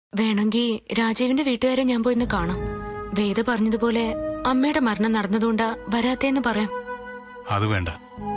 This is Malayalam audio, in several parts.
വേണമെങ്കിൽ രാജീവിന്റെ വീട്ടുകാരെ ഞാൻ പോയിന്ന് കാണാം. വേദ പറഞ്ഞതുപോലെ അമ്മയുടെ മരണം നടന്നതുകൊണ്ടാ വരാത്തേന്ന് പറയാം. അത് വേണ്ട.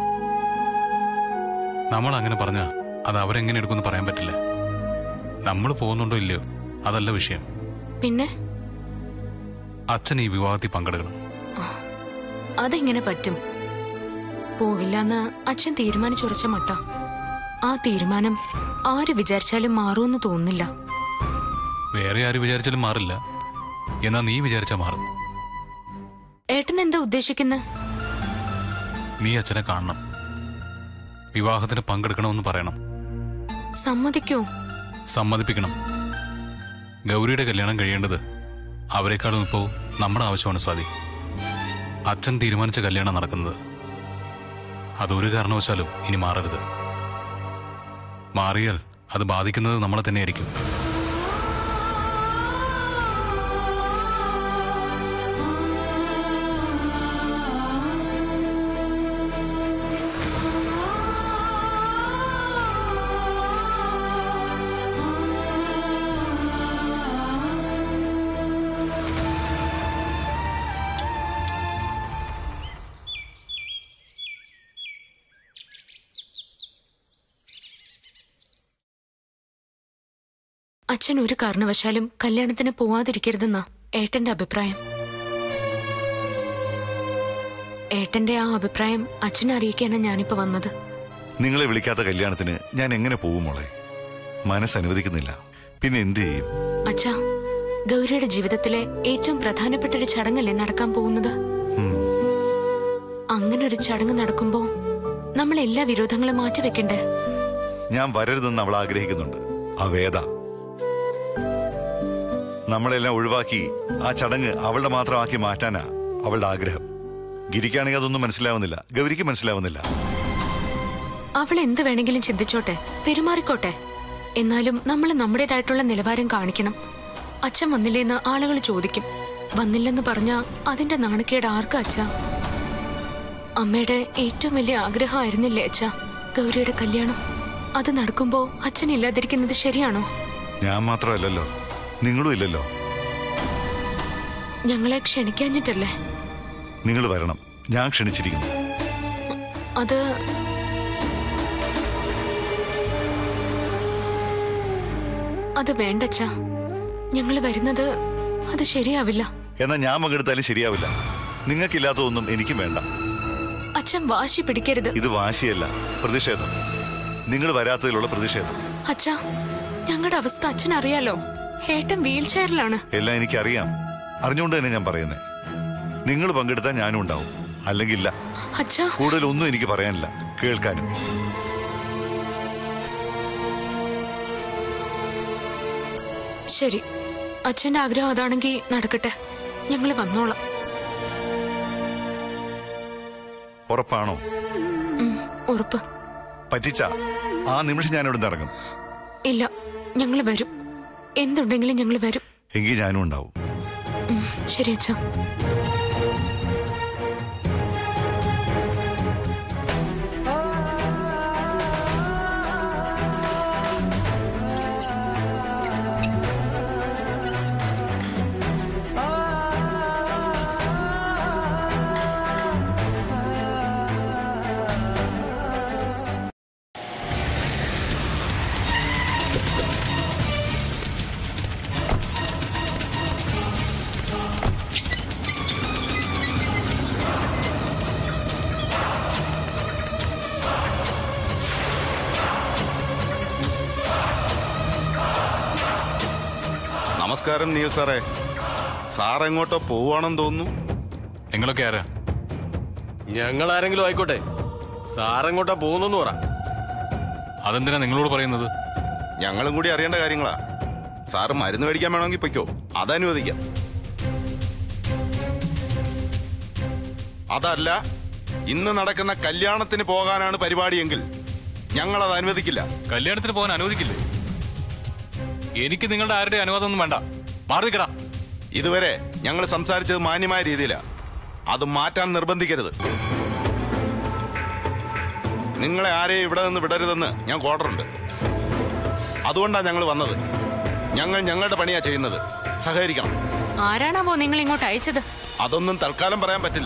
നമ്മൾ അങ്ങനെ പറഞ്ഞ അത് അവരെങ്ങനെ എടുക്കുമെന്ന് പറയാൻ പറ്റില്ല. നമ്മൾ പോകുന്നുണ്ടോ ഇല്ലയോ അതല്ല വിഷയം. പിന്നെ അച്ഛൻ ഈ വിവാഹത്തിൽ പങ്കെടുക്കണം. അതെങ്ങനെ പറ്റും? പോവില്ലെന്ന് അച്ഛൻ തീരുമാനിച്ചുറച്ച മട്ട. ആ തീരുമാനം ആര് വിചാരിച്ചാലും മാറുമെന്ന് തോന്നുന്നില്ല. വേറെ ആര് വിചാരിച്ചാലും മാറില്ല. എന്നാ നീ വിചാരിച്ചാ മാറും. ഏട്ടൻ എന്താ ഉദ്ദേശിക്കുന്നത്? നീ അച്ഛനെ കാണണം, വിവാഹത്തിന് പങ്കെടുക്കണമെന്ന് പറയണം. സമ്മതിക്കോ? സമ്മതിപ്പിക്കണം. ഗൗരിയുടെ കല്യാണം കഴിയേണ്ടത് അവരെക്കാളും ഇപ്പോ നമ്മുടെ ആവശ്യമാണ് സ്വാതി. അച്ഛൻ തീരുമാനിച്ച കല്യാണം നടക്കുന്നത്. അതൊരു കാരണവശാലും ഇനി മാറരുത്. മാറിയാൽ അത് ബാധിക്കുന്നത് നമ്മളെ തന്നെയായിരിക്കും. അച്ഛൻ ഒരു കാരണവശാലും കല്യാണത്തിന് പോവാതിരിക്കരുതെന്നാ ഏട്ടന്റെ അഭിപ്രായം. ഏട്ടന്റെ ആ അഭിപ്രായം അച്ഛനെ അറിയിക്കാനാണ് ഞാനിപ്പോ വന്നത്. നിങ്ങളെ വിളിക്കാത്ത കല്യാണത്തിന് ഞാൻ എങ്ങനെ പോകും മോളെ? മനസ്സനുവദിക്കുന്നില്ല. പിന്നെ എന്ത് ചെയ്യും? അച്ഛാ, ഗൗരിയുടെ ജീവിതത്തിലെ ഏറ്റവും പ്രധാനപ്പെട്ട ഒരു ചടങ്ങല്ലേ നടക്കാൻ പോകുന്നത്. അങ്ങനെ ഒരു ചടങ്ങ് നടക്കുമ്പോ നമ്മൾ എല്ലാ വിരോധങ്ങളും മാറ്റിവെക്കണ്ടേ? ഞാൻ വരരുതെന്ന് അവൾ ആഗ്രഹിക്കുന്നുണ്ട്. ആ വേദ നമ്മളെല്ലാം ഒഴിവാക്കി ആ ചടങ്ങ് അവളുടെ മാത്രമാക്കി മാറ്റാനാ അവളുടെ ആഗ്രഹം. ഗിരിക്കാണെങ്കിൽ അതൊന്നും മനസ്സിലാവുന്നില്ല, ഗൗരിക്ക് മനസ്സിലാവുന്നില്ല. അവൾ എന്ത് വേണമെങ്കിലും ചിന്തിച്ചോട്ടെ, പെരുമാറിക്കോട്ടെ. എന്നാലും നമ്മൾ നമ്മുടേതായിട്ടുള്ള നിലവാരം കാണിക്കണം. അച്ഛൻ വന്നില്ലേന്ന് ആളുകൾ ചോദിക്കും. വന്നില്ലെന്ന് പറഞ്ഞാ അതിന്റെ നാണക്കേട് ആർക്കാ അച്ഛാ? അമ്മയുടെ ഏറ്റവും വലിയ ആഗ്രഹമായിരുന്നില്ലേ അച്ഛാ ഗൗരിയുടെ കല്യാണം? അത് നടക്കുമ്പോ അച്ഛൻ ഇല്ലാതിരിക്കുന്നത് ശരിയാണോ? ഞാൻ മാത്രമല്ലല്ലോ, നിങ്ങളും ഇല്ലല്ലോ. ഞങ്ങളെ ക്ഷണിക്കാഞ്ഞിട്ടല്ലേ? നിങ്ങൾ വരണം, ഞാൻ ക്ഷണിച്ചിരിക്കുന്നു. അത് വേണ്ടച്ചാ. ഞങ്ങൾ വരുന്നത് അത് ശരിയാവില്ല. എന്നാ ഞാൻ പങ്കെടുത്താലും ശരിയാവില്ല. നിങ്ങൾക്കില്ലാത്തതൊന്നും എനിക്കും വേണ്ട. അച്ഛൻ വാശി പിടിക്കരുത്. ഇത് വാശിയല്ല, പ്രതിഷേധം. നിങ്ങൾ വരാത്തതിലുള്ള പ്രതിഷേധം. അച്ഛാ, ഞങ്ങളുടെ അവസ്ഥ അച്ഛൻ അറിയാലോ. ഏട്ടൻ വീൽ ചെയറിലാണ്. എല്ലാം എനിക്കറിയാം. അറിഞ്ഞുകൊണ്ട് തന്നെ ഞാൻ പറയുന്നേ. നിങ്ങൾ പങ്കെടുത്താൽ ഞാനും ഉണ്ടാവും, അല്ലെങ്കിൽ ഇല്ല. അച്ഛാ, കൂടുതലൊന്നും എനിക്ക് പറയാനില്ല, കേൾക്കാനും. ശരി, അച്ഛന്റെ ആഗ്രഹം അതാണെങ്കിൽ നടക്കട്ടെ. ഞങ്ങൾ വന്നോളാം. ഉറപ്പാണോ? ഉറപ്പ്. പറ്റിച്ച ആ നിമിഷം ഞാൻ ഇവിടെ ഇറങ്ങും. ഇല്ല, ഞങ്ങൾ വരും. എന്തുണ്ടെങ്കിലും ഞങ്ങൾ വരും. എങ്കിൽ ഞാനും ഉണ്ടാവും. ശരി അച്ഛാ. നമസ്കാരം നീൽ സാറേ. സാർ എങ്ങോട്ടോ പോവാണെന്ന് തോന്നുന്നു. നിങ്ങളൊക്കെ ആരാ? ഞങ്ങൾ ആരെങ്കിലും ആയിക്കോട്ടെ, സാറെങ്ങോട്ടാ പോകുന്നെന്ന് പറ. അതെന്തിനാ നിങ്ങളോട് പറയുന്നത്? ഞങ്ങളും കൂടി അറിയേണ്ട കാര്യങ്ങളാ. സാറ് മരുന്ന് മേടിക്കാൻ വേണമെങ്കിൽ പൊയ്ക്കോ, അതനുവദിക്കാം. അതല്ല, ഇന്ന് നടക്കുന്ന കല്യാണത്തിന് പോകാനാണ് പരിപാടിയെങ്കിൽ ഞങ്ങളത് അനുവദിക്കില്ല. കല്യാണത്തിന് പോകാൻ അനുവദിക്കില്ലേ? എനിക്ക് നിങ്ങളുടെ ആരുടെ അനുവാദമൊന്നും വേണ്ട. മാറിക്കടാ. ഇതുവരെ ഞങ്ങൾ സംസാരിച്ചത് മാന്യമായ രീതിയിലാണ്. അത് മാറ്റാൻ നിർബന്ധിക്കരുത്. നിങ്ങളെ ആരെയും ഇവിടെ നിന്ന് വിടരുതെന്ന് ഞാൻ ഓർഡറുണ്ട്. അതുകൊണ്ടാണ് ഞങ്ങൾ വന്നത്. ഞങ്ങൾ ഞങ്ങളുടെ പണിയാ ചെയ്യുന്നത്. സഹകരിക്കണം. ആരാണാവോ നിങ്ങൾ ഇങ്ങോട്ട് അയച്ചത്? അതൊന്നും തൽക്കാലം പറയാൻ പറ്റില്ല.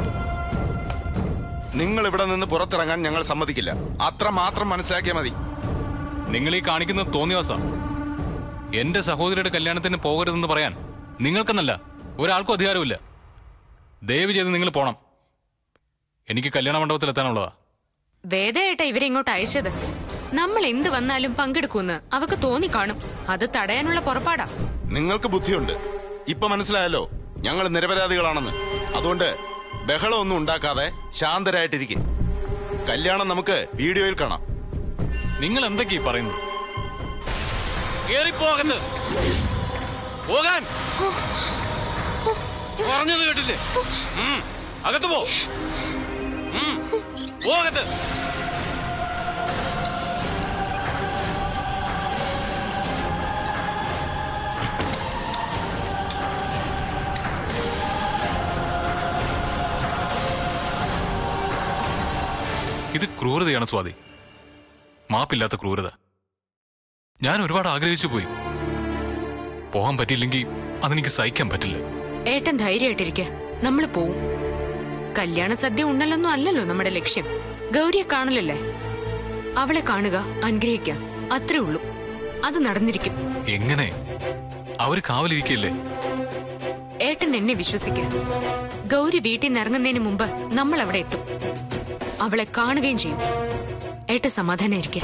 നിങ്ങൾ ഇവിടെ നിന്ന് പുറത്തിറങ്ങാൻ ഞങ്ങൾ സമ്മതിക്കില്ല. അത്ര മാത്രം മനസ്സിലാക്കിയാൽ മതി. നിങ്ങൾ ഈ കാണിക്കുന്നത് തോന്നിയവാസാ. എന്റെ സഹോദരിയുടെ കല്യാണത്തിന് പോകരുതെന്ന് പറയാൻ നിങ്ങൾക്കെന്നല്ല ഒരാൾക്കും അധികാരമില്ല. ദയവ് ചെയ്ത് നിങ്ങൾ പോണം. എനിക്ക് കല്യാണ മണ്ഡപത്തിൽ എത്താനുള്ളതാ. വേദയേട്ട ഇവരെ ഇങ്ങോട്ട് അയച്ചത്. നമ്മൾ എന്ത് വന്നാലും പങ്കെടുക്കുമെന്ന് അവക്ക് തോന്നിക്കാണും. അത് തടയാനുള്ള പുറപ്പാടാ. നിങ്ങൾക്ക് ബുദ്ധിയുണ്ട്. ഇപ്പൊ മനസ്സിലായല്ലോ ഞങ്ങൾ നിരപരാധികളാണെന്ന്. അതുകൊണ്ട് ബഹളമൊന്നും ഉണ്ടാക്കാതെ ശാന്തരായിട്ടിരിക്കും. കല്യാണം നമുക്ക് വീഡിയോയിൽ കാണാം. നിങ്ങൾ എന്തൊക്കെയാ പറയുന്നത്? പോകാൻ പറഞ്ഞത് കേട്ടില്ലേ? അകത്ത് പോകത്ത്. ഇത് ക്രൂരതയാണ് സ്വാതി. മാപ്പില്ലാത്ത ക്രൂരത. ഞാൻ ഒരുപാട് ആഗ്രഹിച്ചു പോയി. പോകാൻ പറ്റിയില്ലെങ്കിൽ അതെനിക്ക് സഹിക്കാൻ പറ്റില്ല. ഏട്ടൻ ധൈര്യമായിട്ടിരിക്കെ. നമ്മള് പോവും. കല്യാണ സദ്യ ഉണ്ടല്ലെന്നോ അല്ലല്ലോ നമ്മുടെ ലക്ഷ്യം. ഗൗരിയെ കാണലല്ലേ. അവളെ കാണുക, അനുഗ്രഹിക്കുക, അത്രേ ഉള്ളൂ. അത് നടന്നിരിക്കും. എങ്ങനെ? അവര് കാവലിരിക്കല്ലേ? ഏട്ടൻ എന്നെ വിശ്വസിക്കുക. ഗൗരി വീട്ടിൽ നിന്ന് ഇറങ്ങുന്നതിന് മുമ്പ് നമ്മൾ അവിടെ എത്തും. അവളെ കാണുകയും ചെയ്യും. ഏട്ടൻ സമാധാനായിരിക്കെ.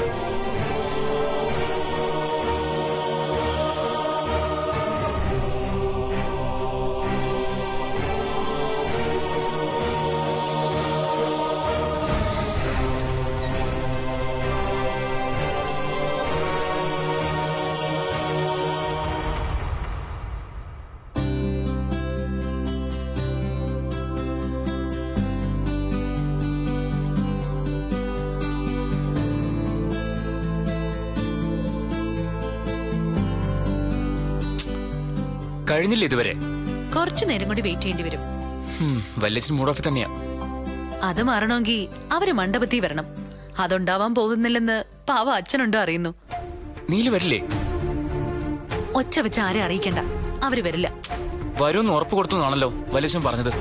കഴിഞ്ഞില്ല ഇതുവരെ. കുറച്ചു നേരം കൂടി വെയിറ്റ് ചെയ്യേണ്ടി വരും. വല്യച്ഛൻ മൂഡ് ഓഫ് തന്നെയാ. അത് മാറണമെങ്കിൽ അവര് മണ്ഡപത്തിൽ വരണം. അതുണ്ടാവാൻ പോകുന്നില്ലെന്ന് പാവ അച്ഛനുണ്ടോ അറിയുന്നു. നീല് വരില്ലേ? ഒച്ച വെച്ച് ആരെ അറിയിക്കണ്ട. അവര് വരില്ല. വരുമെന്ന് ഉറപ്പ് കൊടുത്തുന്നാണല്ലോ വല്യച്ഛൻ പറഞ്ഞത്.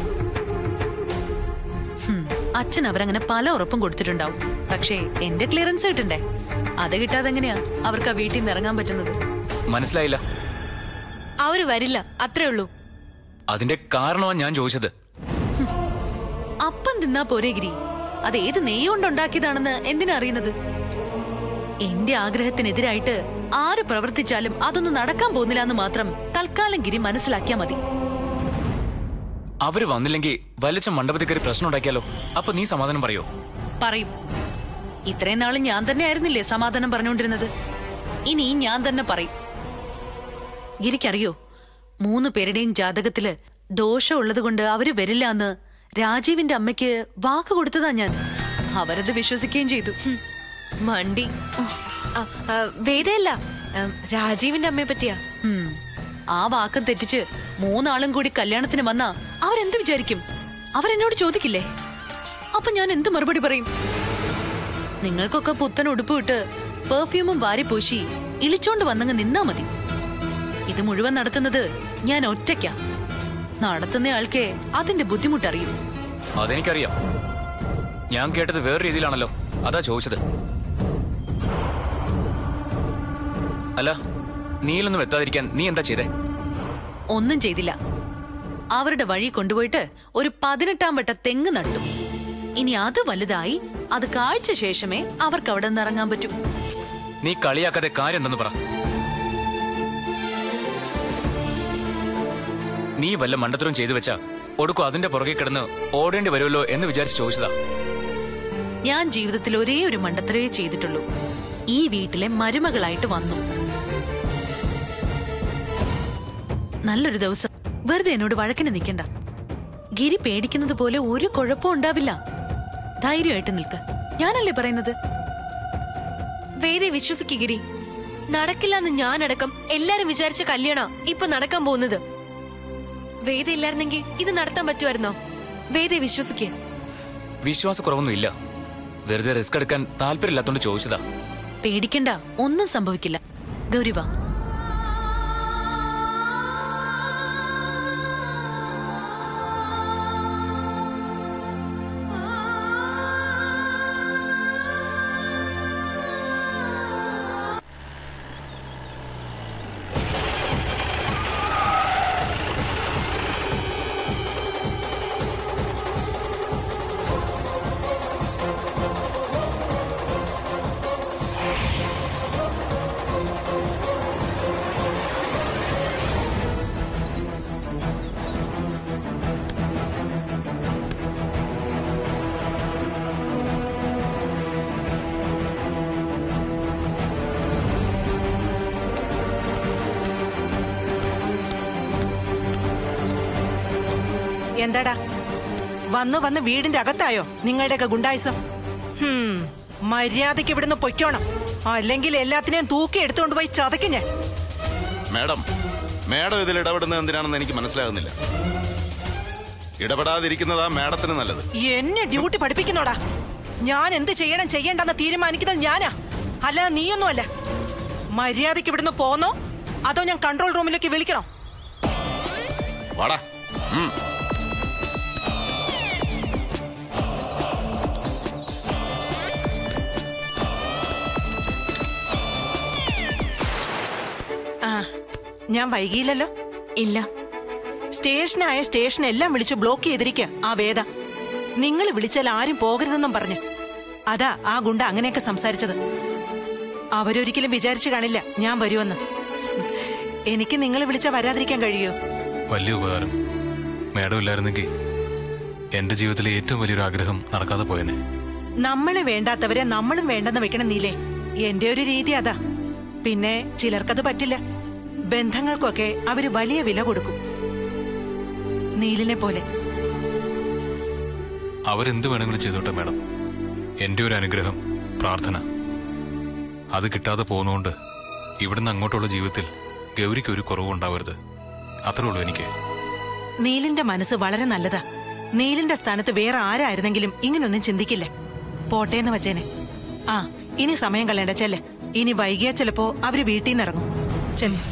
അച്ഛൻ അവരങ്ങനെ പല ഉറപ്പും കൊടുത്തിട്ടുണ്ടാവും. പക്ഷേ എന്റെ ക്ലിയറൻസ് കിട്ടണ്ടേ? അത് കിട്ടാതെ എങ്ങനെയാ അവർക്ക് ആ വീട്ടിൽ നിന്ന് ഇറങ്ങാൻ പറ്റുന്നത്? മനസ്സിലായില്ല. അവര് വരില്ല, അത്രേ ഉള്ളൂ. അതിന്റെ കാരണമാണ് ഞാൻ ചോദിച്ചത്. അപ്പം തിന്നാ പോരെ ഗിരി. അത് ഏത് നെയ്യുകൊണ്ടുണ്ടാക്കിയതാണെന്ന് എന്തിനാ അറിയുന്നത്? എന്റെ ആഗ്രഹത്തിനെതിരായിട്ട് ആര് പ്രവർത്തിച്ചാലും അതൊന്നും നടക്കാൻ പോകുന്നില്ല എന്ന് മാത്രം തൽക്കാലം ഗിരി മനസ്സിലാക്കിയാ മതി. അവര് വന്നില്ലെങ്കിൽ വല്യച്ഛൻ മണ്ഡപത്തിൽ കയറി പ്രശ്നം ഉണ്ടാക്കിയാലോ? അപ്പൊ നീ സമാധാനം പറയോ? പറയും. ഇത്രയും നാള് ഞാൻ തന്നെ ആയിരുന്നില്ലേ സമാധാനം പറഞ്ഞുകൊണ്ടിരുന്നത്? ഇനി ഞാൻ തന്നെ പറയും. ഗിരിക്കറിയോ, 3 പേരുടെയും ജാതകത്തില് ദോഷമുള്ളത് കൊണ്ട് അവര് വരില്ല എന്ന് രാജീവിന്റെ അമ്മയ്ക്ക് വാക്ക് കൊടുത്തതാ ഞാൻ. അവരത് വിശ്വസിക്കുകയും ചെയ്തു. മണ്ടി. വേദയല്ല, രാജീവിന്റെ അമ്മയെ പറ്റിയാ. ആ വാക്കം തെറ്റിച്ച് 3 ആളും കൂടി കല്യാണത്തിന് വന്നാ അവരെന്ത് വിചാരിക്കും? അവരെന്നോട് ചോദിക്കില്ലേ? അപ്പൊ ഞാൻ എന്ത് മറുപടി പറയും? നിങ്ങൾക്കൊക്കെ പുത്തൻ ഉടുപ്പ് ഇട്ട് പെർഫ്യൂമും വാരി പൂശി ഇളിച്ചോണ്ട് വന്നങ്ങ് നിന്നാ മതി. ഇത് മുഴുവൻ നടത്തുന്നത് ഞാൻ ഒറ്റയ്ക്കാ. നടത്തുന്ന ആൾക്കേ അതിന്റെ ബുദ്ധിമുട്ടറിയും. അതെനിക്കറിയാം. ഞാൻ കേട്ടത് വേറെ രീതിയിലാണല്ലോ, അതാ ചോദിച്ചത്. അല്ല, നീലൊന്നും എത്താതിരിക്കാൻ നീ എന്താ ചെയ്തേ? ഒന്നും ചെയ്തില്ല. അവരുടെ വഴി കൊണ്ടുപോയിട്ട് ഒരു 18-ാം വട്ട തെങ്ങ് നട്ടു. ഇനി അത് വലുതായി അത് കാഴ്ച ശേഷമേ അവർക്ക് അവിടെ നിന്ന് ഇറങ്ങാൻ പറ്റൂ. നീ കളിയാക്കാതെ കാര്യം എന്തെന്ന് പറ. നീ വല്ല മണ്ടത്തരം ചെയ്തു വെച്ചാ ഒടുക്കും അതിന്റെ പുറകെ കിടന്ന് ഓടേണ്ടി വരുമല്ലോ എന്ന് വിചാരിച്ച് ചോദിച്ചതാ. ഞാൻ ജീവിതത്തിൽ ഒരേ ഒരു മണ്ടത്തരവേ ചെയ്തിട്ടുള്ളൂ. ഈ വീട്ടിലെ മരുമകളായിട്ട് വന്നു. നല്ലൊരു ദിവസം വെറുതെ എന്നോട് വഴക്കിന് നിൽക്കണ്ട. ഗിരി പേടിക്കുന്നത് പോലെ ഒരു കുഴപ്പവും ഉണ്ടാവില്ല. ധൈര്യമായിട്ട് നിൽക്ക്. ഞാനല്ലേ പറയുന്നത്. വേദയെ വിശ്വസിക്ക് ഗിരി. നടക്കില്ലെന്ന് ഞാനടക്കം എല്ലാരും വിചാരിച്ച കല്യാണ ഇപ്പൊ നടക്കാൻ പോകുന്നത്. വേദ ഇല്ലായിരുന്നെങ്കിൽ ഇത് നടത്താൻ പറ്റുമായിരുന്നോ? വേദയെ വിശ്വസിക്ക്. വിശ്വാസക്കുറവൊന്നും ഇല്ല. വെറുതെ റിസ്ക് എടുക്കാൻ താല്പര്യമില്ലാത്തോണ്ട് ചോദിച്ചതാ. പേടിക്കണ്ട, ഒന്നും സംഭവിക്കില്ല. ഗൗരി വാ. എന്താടാ വന്ന് വന്ന് വീടിന്റെ അകത്തായോ നിങ്ങളുടെയൊക്കെ ഗുണ്ടായിസം? മര്യാദയ്ക്ക് ഇവിടുന്ന് പൊയ്ക്കോണം, അല്ലെങ്കിൽ എല്ലാത്തിനെയും തൂക്കി എടുത്തുകൊണ്ട് പോയി ചതയ്ക്കും ഞാൻ. മേഡം ഇതിൽ ഇടപെടുന്നത് എന്തിനാണെന്ന് എനിക്ക് മനസ്സിലാകുന്നില്ല. ഇടപെടാതിരിക്കുന്നതാ മേഡത്തിന് നല്ലത്. എന്നെ ഡ്യൂട്ടി പഠിപ്പിക്കുന്നോടാ. ഞാൻ എന്ത് ചെയ്യണം ചെയ്യണ്ടെന്ന് തീരുമാനിക്കുന്നത് ഞാനാ, അല്ലാതെ നീയൊന്നുമല്ല. മര്യാദയ്ക്ക് ഇവിടുന്ന് പോന്നോ അതോ ഞാൻ കൺട്രോൾ റൂമിലേക്ക് വിളിക്കണോ? വാടാ. ഞാൻ വൈകിയില്ലല്ലോ? ഇല്ല. സ്റ്റേഷനായ സ്റ്റേഷൻ എല്ലാം വിളിച്ചു ബ്ലോക്ക് ചെയ്തിരിക്കുക ആ വേദ. നിങ്ങൾ വിളിച്ചാൽ ആരും പോകരുതെന്നും പറഞ്ഞു. അതാ ആ ഗുണ്ട അങ്ങനെയൊക്കെ സംസാരിച്ചത്. അവരൊരിക്കലും വിചാരിച്ചു കാണില്ല ഞാൻ വരുമെന്ന്. എനിക്ക് നിങ്ങൾ വിളിച്ചാൽ വരാതിരിക്കാൻ കഴിയോ? വലിയ ഉപകാരം. മേഡം ഇല്ലായിരുന്നെങ്കിൽ എന്റെ ജീവിതത്തിലെ ഏറ്റവും വലിയൊരു ആഗ്രഹം നടക്കാതെ പോയനെ. നമ്മളെ വേണ്ടാത്തവരെ നമ്മളും വേണ്ടെന്ന് വെക്കണം നീലേ. എന്റെ ഒരു രീതി അതാ. പിന്നെ ചിലർക്കത് പറ്റില്ല. ബന്ധങ്ങൾക്കൊക്കെ അവര് വലിയ വില കൊടുക്കും, നീലിനെ പോലെ. അവരെന്ത് വേണമെങ്കിലും ചെയ്തോട്ടെ മേഡം. എന്റെ ഒരു അനുഗ്രഹം, പ്രാർത്ഥന, അത് കിട്ടാതെ പോകുന്നതുകൊണ്ട് ഇവിടുന്ന് അങ്ങോട്ടുള്ള ജീവിതത്തിൽ ഗൗരിക്ക് ഒരു കുറവുണ്ടാവരുത്. അത്രേ ഉള്ളൂ എനിക്ക്. നീലിന്റെ മനസ്സ് വളരെ നല്ലതാ. നീലിന്റെ സ്ഥാനത്ത് വേറെ ആരായിരുന്നെങ്കിലും ഇങ്ങനൊന്നും ചിന്തിക്കില്ല. പോട്ടേന്ന് വച്ചേനെ. ഇനി സമയം കളയണ്ട, ചെല്ലെ. ഇനി വൈകിയാ ചിലപ്പോ അവര് വീട്ടിൽ നിന്ന് ഇറങ്ങും. ചെല്ലെ.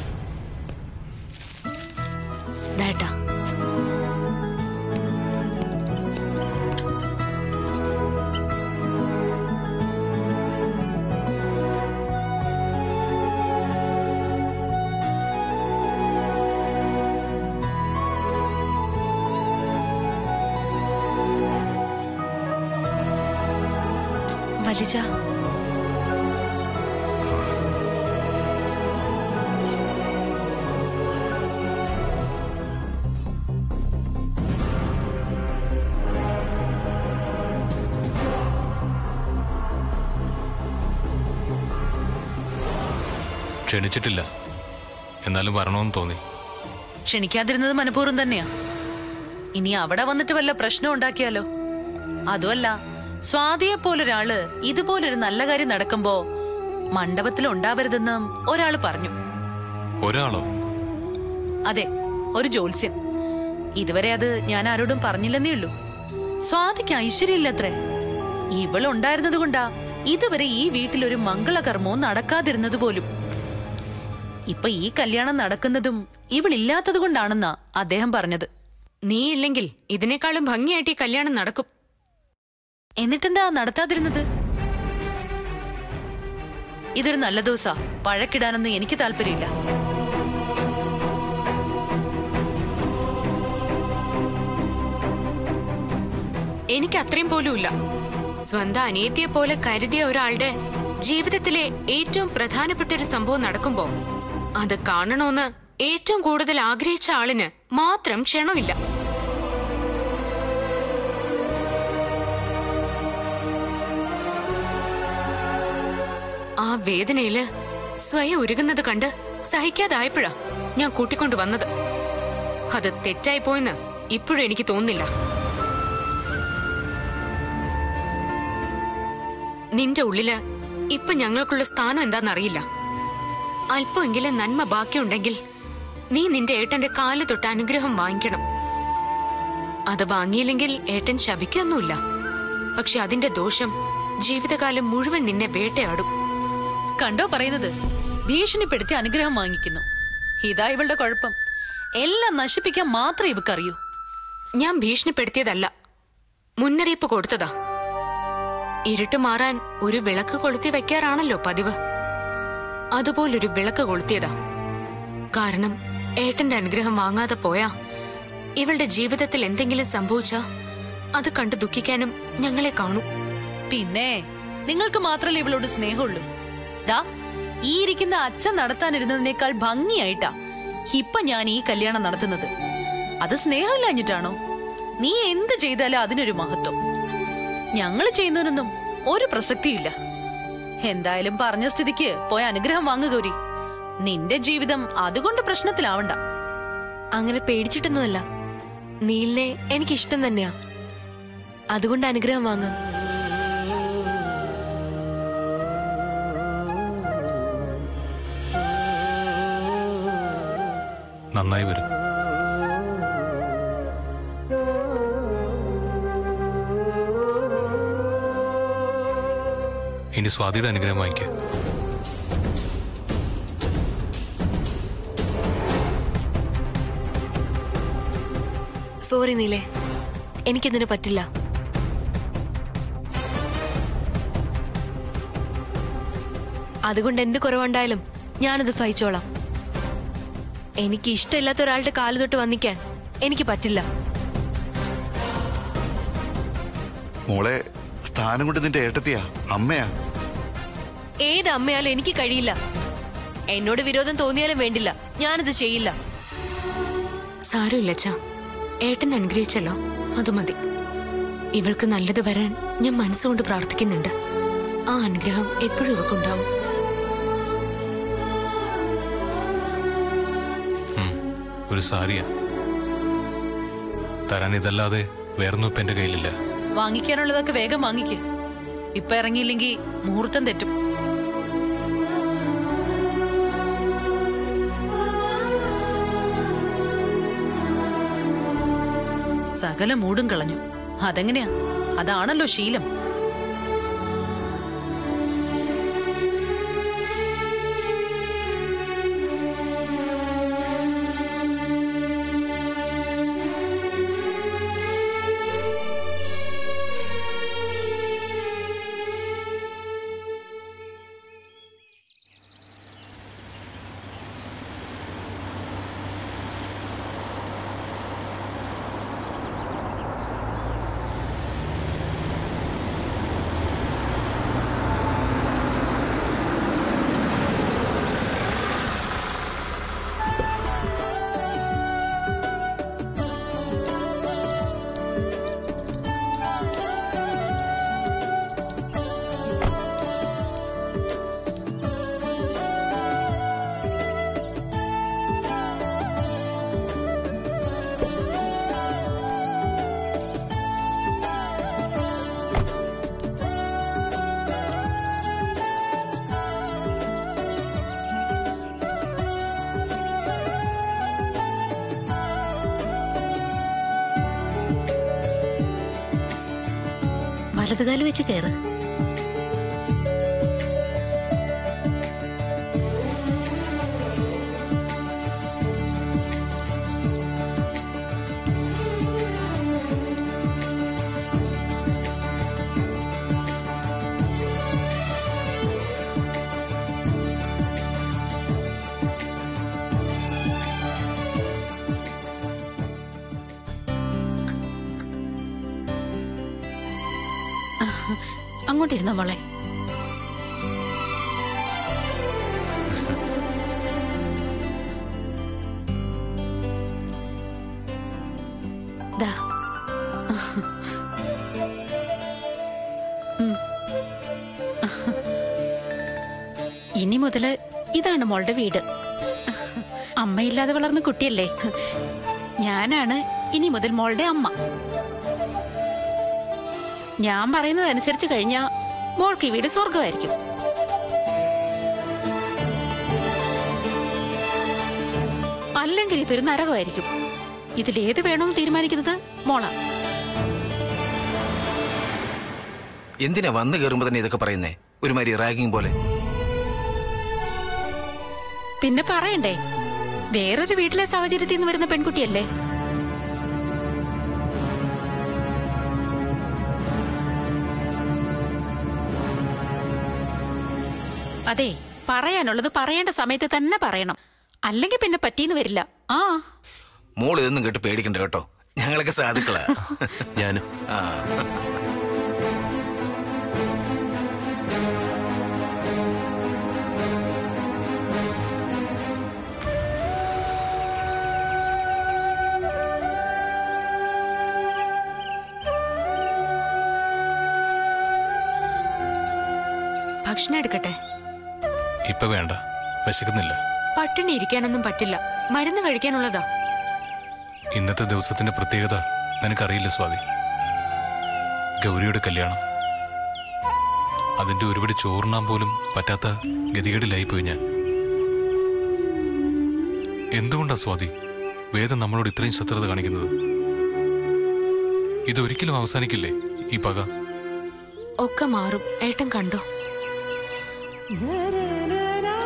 വലിജ, ക്ഷണിച്ചിട്ടില്ല, എന്നാലും വരണമെന്ന് തോന്നി. ക്ഷണിക്കാതിരുന്നത് മനഃപൂർവ്വം തന്നെയാ. ഇനി അവിടെ വന്നിട്ട് വല്ല പ്രശ്നം ഉണ്ടാക്കിയാലോ? അതുമല്ല, സ്വാതിയെ പോലൊരാള് ഇതുപോലൊരു നല്ല കാര്യം നടക്കുമ്പോ മണ്ഡപത്തിൽ ഉണ്ടാവരുതെന്നും ഒരാള് പറഞ്ഞു. ഒരാളോ? അതെ, ഒരു ജോത്സ്യൻ. ഇതുവരെ അത് ഞാൻ ആരോടും പറഞ്ഞില്ലെന്നേ ഉള്ളൂ. സ്വാതിക്ക് ഐശ്വര്യമില്ലത്രേ. ഇവളുണ്ടായിരുന്നത് കൊണ്ടാ ഇതുവരെ ഈ വീട്ടിലൊരു മംഗളകർമ്മവും നടക്കാതിരുന്നത് പോലും. ഇപ്പൊ ഈ കല്യാണം നടക്കുന്നതും ഇവളില്ലാത്തത് കൊണ്ടാണെന്നാ അദ്ദേഹം പറഞ്ഞത്. നീ ഇല്ലെങ്കിൽ ഇതിനേക്കാളും ഭംഗിയായിട്ട് ഈ കല്യാണം നടക്കും. എന്നിട്ടെന്താ നടത്താതിരുന്നത്? ഇതൊരു നല്ല ദിവസാ. പഴക്കിടാനൊന്നും എനിക്ക് താല്പര്യമില്ല. എനിക്ക് അത്രയും പോലും ഇല്ല. സ്വന്തം അനിയത്തിയെ പോലെ കരുതിയ ഒരാളുടെ ജീവിതത്തിലെ ഏറ്റവും പ്രധാനപ്പെട്ട ഒരു സംഭവം നടക്കുമ്പോ അത് കാണണമെന്ന് ഏറ്റവും കൂടുതൽ ആഗ്രഹിച്ച ആളിന് മാത്രം ക്ഷണമില്ല. ആ വേദനയില് സ്വയം ഉരുകുന്നത് കണ്ട് സഹിക്കാതായപ്പോഴാ ഞാൻ കൂട്ടിക്കൊണ്ടു വന്നത്. അത് തെറ്റായി പോയെന്ന് ഇപ്പോഴും എനിക്ക് തോന്നുന്നില്ല. നിന്റെ ഉള്ളില് ഇപ്പൊ ഞങ്ങൾക്കുള്ള സ്ഥാനം എന്താന്നറിയില്ല. അല്പമെങ്കിലും നന്മ ബാക്കിയുണ്ടെങ്കിൽ നീ നിന്റെ ഏട്ടന്റെ കാല് തൊട്ട് അനുഗ്രഹം വാങ്ങിക്കണം. അത് വാങ്ങിയില്ലെങ്കിൽ ഏട്ടൻ ശപിക്കൊന്നുമില്ല. പക്ഷെ അതിന്റെ ദോഷം ജീവിതകാലം മുഴുവൻ നിന്നെ വേട്ടയാടും. കണ്ടോ പറയുന്നത്? ഭീഷണിപ്പെടുത്തി അനുഗ്രഹം വാങ്ങിക്കുന്നു. ഇതാ ഇവളുടെ കുഴപ്പം. എല്ലാം നശിപ്പിക്കാൻ മാത്രമേ ഇവക്കറിയൂ. ഞാൻ ഭീഷണിപ്പെടുത്തിയതല്ല, മുന്നറിയിപ്പ് കൊടുത്തതാ. ഇരുട്ട് മാറാൻ ഒരു വിളക്ക് കൊളുത്തി വെക്കാറാണല്ലോ പതിവ്. അതുപോലൊരു വിളക്ക് കൊളുത്തിയതാ. കാരണം ഏട്ടന്റെ അനുഗ്രഹം വാങ്ങാതെ പോയാ ഇവളുടെ ജീവിതത്തിൽ എന്തെങ്കിലും സംഭവിച്ചാ അത് കണ്ടു ദുഃഖിക്കാനും ഞങ്ങളെ കാണൂ. പിന്നെ നിങ്ങൾക്ക് മാത്രമല്ലേ ഇവളോട് സ്നേഹമുള്ളൂ. ദാ ഈ ഇരിക്കുന്ന അച്ഛൻ നടത്താനിരുന്നതിനേക്കാൾ ഭംഗിയായിട്ടാ ഇപ്പൊ ഞാൻ ഈ കല്യാണം നടത്തുന്നത്. അത് സ്നേഹമില്ലാഞ്ഞിട്ടാണോ? നീ എന്ത് ചെയ്താലും അതിനൊരു മഹത്വം. ഞങ്ങള് ചെയ്യുന്നതിനൊന്നും ഒരു പ്രസക്തിയില്ല. എന്തായാലും പറഞ്ഞ സ്ഥിതിക്ക് പോയ അനുഗ്രഹം വാങ്ങു ഗൗരി. നിന്റെ ജീവിതം അതുകൊണ്ട് പ്രശ്നത്തിലാവണ്ട. അങ്ങനെ പേടിച്ചിട്ടൊന്നുമല്ല. നീലിനെ എനിക്കിഷ്ടം തന്നെയാ. അതുകൊണ്ട് അനുഗ്രഹം വാങ്ങാം. നന്നായി വരും. ഇനി സ്വാതിയുടെ അനുഗ്രഹം വാങ്ങിക്കുക. സോറി നീലേ, എനിക്കിതിന് പറ്റില്ല. അതുകൊണ്ട് എന്ത് കുറവുണ്ടായാലും ഞാനത് സഹിച്ചോളാം. എനിക്ക് ഇഷ്ടമില്ലാത്ത ഒരാളുടെ കാല് തൊട്ട് വന്നിക്കാൻ എനിക്ക് പറ്റില്ല. മോളെ, സ്ഥാനം കൊണ്ട് നിന്റെ ഏട്ടത്തിയാ, അമ്മയാ. ഏത് അമ്മയാലും എനിക്ക് കഴിയില്ല. എന്നോട് വിരോധം തോന്നിയാലും വേണ്ടില്ല, ഞാനത് ചെയ്യില്ല. സാരമില്ല അച്ഛാ, ഏട്ടൻ അനുഗ്രഹിച്ചല്ലോ, അത് മതി. ഇവൾക്ക് നല്ലത് വരാൻ ഞാൻ മനസ്സുകൊണ്ട് പ്രാർത്ഥിക്കുന്നുണ്ട്. ആ അനുഗ്രഹം എപ്പോഴും ഇവക്കുണ്ടാവും. ഒരു സാരിയാ തരാൻ, ഇതല്ലാതെ വേറൊന്നും ഇപ്പൊ എന്റെ കയ്യിലില്ല. വാങ്ങിക്കാനുള്ളതൊക്കെ വേഗം വാങ്ങിക്ക്. ഇപ്പൊ ഇറങ്ങിയില്ലെങ്കിൽ മുഹൂർത്തം തെറ്റും. സകല മൂടും കളഞ്ഞു. അതെങ്ങനെയാ? അതാണല്ലോ ശീലം. വലതുകാല് വെച്ച് കയറ്. അങ്ങോട്ടിരുന്നോ മോളെ. ഇനി മുതല് ഇതാണ് മോളുടെ വീട്. അമ്മയില്ലാതെ വളർന്ന കുട്ടിയല്ലേ. ഞാനാണ് ഇനി മുതൽ മോളുടെ അമ്മ. ഞാൻ പറയുന്നതനുസരിച്ച് കഴിഞ്ഞാ മോൾക്ക് ഈ വീട് സ്വർഗമായിരിക്കും. അല്ലെങ്കിൽ ഇതൊരു നരകമായിരിക്കും. ഇതിലേത് വേണമെന്ന് തീരുമാനിക്കുന്നത് മോളാ. എന്തിനാ വന്നു കയറുമ്പോ തന്നെ ഇതൊക്കെ പറയുന്നേ? ഒരുമാതിരി റാഗിങ് പോലെ. പിന്നെ പറയണ്ടേ, വേറൊരു വീട്ടിലെ സാഹചര്യത്തിൽ നിന്ന് വരുന്ന പെൺകുട്ടിയല്ലേ. അതെ, പറയാനുള്ളത് പറയേണ്ട സമയത്ത് തന്നെ പറയണം. അല്ലെങ്കിൽ പിന്നെ പറ്റീന്ന് വരില്ല. ആ മോൾ ഇതൊന്നും കേട്ട് പേടിക്കണ്ട കേട്ടോ, ഞങ്ങളൊക്കെ സാധുക്കളാ. ഞാനും. ഭക്ഷണം എടുക്കട്ടെ? ഇപ്പൊ വേണ്ട, വിശക്കുന്നില്ല. പട്ടിണി ഇരിക്കാനൊന്നും പറ്റില്ല, മരുന്ന് കഴിക്കാനുള്ളതാ. ഇന്നത്തെ ദിവസത്തിന്റെ പ്രത്യേകത നിനക്കറിയില്ല സ്വാതി. ഗൗരിയുടെ കല്യാണം. അതിന്റെ ഒരുപടി ചോറുണ്ണാൻ പോലും പറ്റാത്ത ഗതികേടിലായിപ്പോയി ഞാൻ. എന്തുകൊണ്ടാ സ്വാതി വേദം നമ്മളോട് ഇത്രയും ശത്രുത കാണിക്കുന്നത്? ഇതൊരിക്കലും അവസാനിക്കില്ലേ ഈ പക? ഒക്കെ മാറും, ഏട്ടൻ കണ്ടോ.